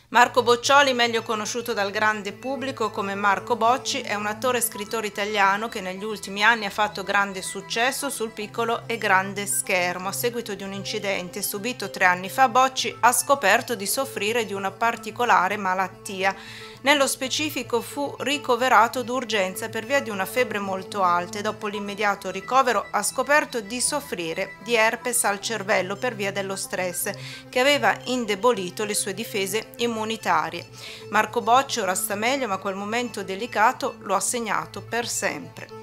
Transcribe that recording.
Marco Boccioli, meglio conosciuto dal grande pubblico come Marco Bocci, è un attore e scrittore italiano che negli ultimi anni ha fatto grande successo sul piccolo e grande schermo. A seguito di un incidente subito 3 anni fa, Bocci ha scoperto di soffrire di una particolare malattia. Nello specifico fu ricoverato d'urgenza per via di una febbre molto alta e dopo l'immediato ricovero ha scoperto di soffrire di herpes al cervello per via dello stress che aveva indebolito le sue difese immunitarie. Marco Bocci ora sta meglio, ma quel momento delicato lo ha segnato per sempre.